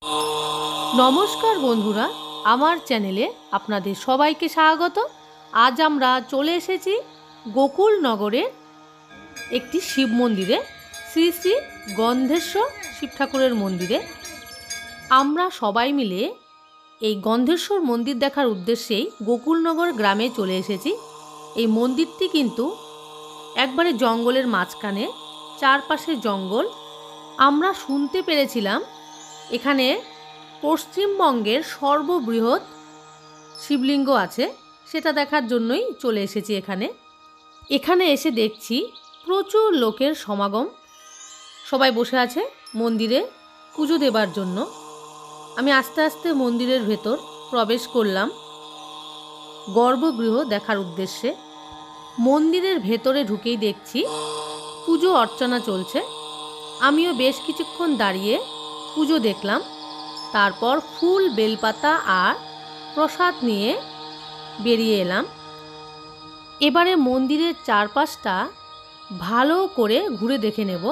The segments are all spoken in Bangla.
নমস্কার বন্ধুরা, আমার চ্যানেলে আপনাদের সবাইকে স্বাগত। আজ আমরা চলে এসেছি গোকুলনগরের একটি শিব মন্দিরে, শ্রী শ্রী গন্ধেশ্বর শিব ঠাকুরের মন্দিরে। আমরা সবাই মিলে এই গন্ধেশ্বর মন্দির দেখার উদ্দেশ্যেই গোকুলনগর গ্রামে চলে এসেছি। এই মন্দিরটি কিন্তু একবারে জঙ্গলের মাঝখানে, চারপাশে জঙ্গল। আমরা শুনতে পেরেছিলাম এখানে পশ্চিমবঙ্গের সর্ববৃহৎ শিবলিঙ্গ আছে, সেটা দেখার জন্যই চলে এসেছি এখানে এসে দেখছি প্রচুর লোকের সমাগম। সবাই বসে আছে মন্দিরে পুজো দেবার জন্য। আমি আস্তে আস্তে মন্দিরের ভেতর প্রবেশ করলাম গর্ভগৃহ দেখার উদ্দেশ্যে। মন্দিরের ভেতরে ঢুকেই দেখছি পুজো অর্চনা চলছে। আমিও বেশ কিছুক্ষণ দাঁড়িয়ে পুজো দেখলাম। তারপর ফুল, বেলপাতা আর প্রসাদ নিয়ে বেরিয়ে এলাম। এবারে মন্দিরের চারপাশটা ভালো করে ঘুরে দেখে নেব।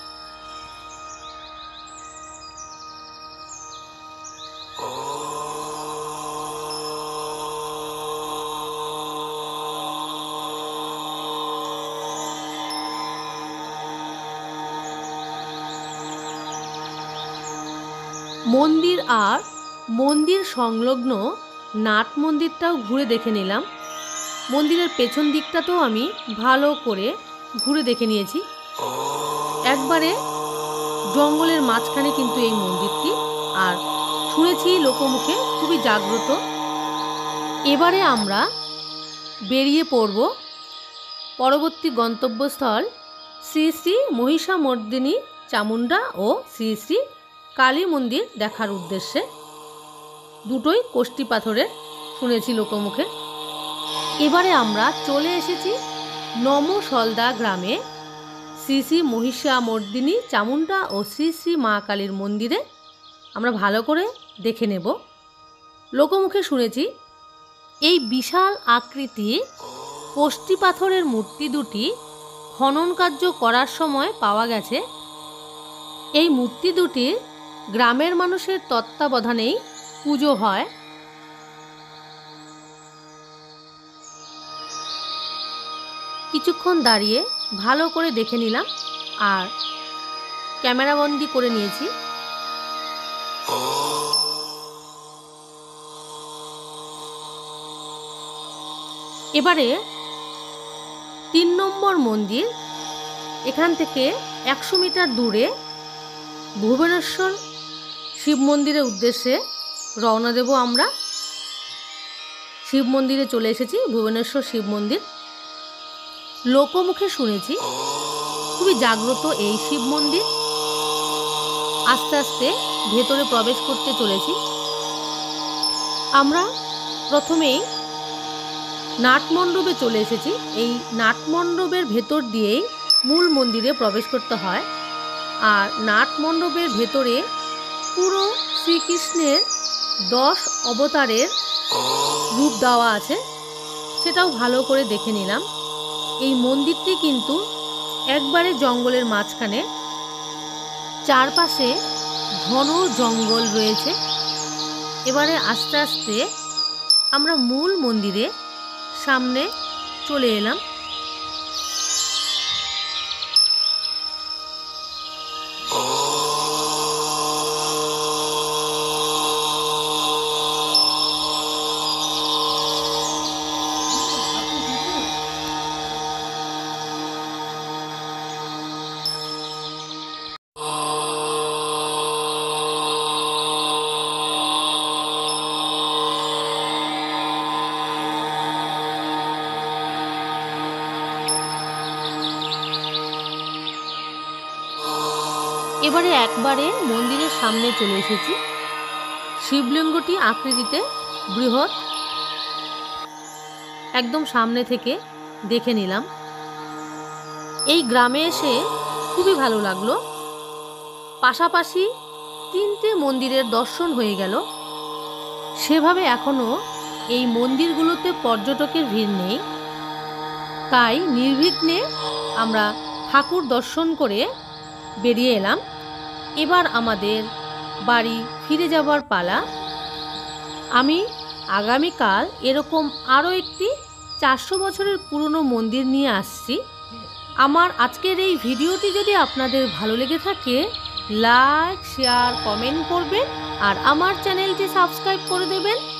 মন্দির আর মন্দির সংলগ্ন নাট মন্দিরটাও ঘুরে দেখে নিলাম। মন্দিরের পেছন দিকটাতেও আমি ভালো করে ঘুরে দেখে নিয়েছি। একবারে জঙ্গলের মাঝখানে কিন্তু এই মন্দিরটি, আর শুনেছি লোকমুখে খুবই জাগ্রত। এবারে আমরা বেরিয়ে পড়ব পরবর্তী গন্তব্যস্থল শ্রী শ্রী মহিষামর্দিনী চামুণ্ডা ও শ্রী শ্রী কালী মন্দির দেখার উদ্দেশ্যে। দুটোই কোষ্ঠী পাথরের, শুনেছি লোকমুখে। এবারে আমরা চলে এসেছি নমসলদা গ্রামে শ্রী শ্রী মহিষামর্দিনী চামুণ্ডা ও শ্রী শ্রী মা কালীর মন্দিরে। আমরা ভালো করে দেখে নেব। লোকমুখে শুনেছি এই বিশাল আকৃতির কোষ্ঠী পাথরের মূর্তি দুটি খনন কার্য করার সময় পাওয়া গেছে। এই মূর্তি দুটির গ্রামের মানুষের তত্ত্বাবধানেই পুজো হয়। কিছুক্ষণ দাঁড়িয়ে ভালো করে দেখে নিলাম আর ক্যামেরাবন্দি করে নিয়েছি। এবারে ৩ নম্বর মন্দির, এখান থেকে ১০০ মিটার দূরে ভুবনেশ্বর শিব মন্দিরের উদ্দেশ্যে রওনা দেব আমরা। শিব মন্দিরে চলে এসেছি, ভুবনেশ্বর শিব মন্দির। লোকমুখে শুনেছি খুবই জাগ্রত এই শিব মন্দির। আস্তে আস্তে ভেতরে প্রবেশ করতে চলেছি। আমরা প্রথমেই নাটমণ্ডপে চলে এসেছি। এই নাটমণ্ডপের ভেতর দিয়েই মূল মন্দিরে প্রবেশ করতে হয়। আর নাটমণ্ডপের ভেতরে পুরো শ্রীকৃষ্ণের 10 অবতারের রূপ দেওয়া আছে, সেটাও ভালো করে দেখে নিলাম। এই মন্দিরটি কিন্তু একবারে জঙ্গলের মাঝখানে, চারপাশে ঘন জঙ্গল রয়েছে। এবারে আস্তে আস্তে আমরা মূল মন্দিরে সামনে চলে এলাম। এবারে একবারে মন্দিরের সামনে চলে এসেছি। শিবলিঙ্গটি আকৃতিতে বৃহৎ, একদম সামনে থেকে দেখে নিলাম। এই গ্রামে এসে খুবই ভালো লাগলো। পাশাপাশি 3টে মন্দিরের দর্শন হয়ে গেল। সেভাবে এখনও এই মন্দিরগুলোতে পর্যটকের ভিড় নেই, তাই নির্বিঘ্নে আমরা ঠাকুর দর্শন করে বেরিয়ে এলাম। এবার আমাদের বাড়ি ফিরে যাবার পালা। আমি আগামীকাল এরকম আরও একটি 400 বছরের পুরনো মন্দির নিয়ে আসছি। আমার আজকের এই ভিডিওটি যদি আপনাদের ভালো লেগে থাকে, লাইক শেয়ার কমেন্ট করবেন আর আমার চ্যানেলটি সাবস্ক্রাইব করে দেবেন।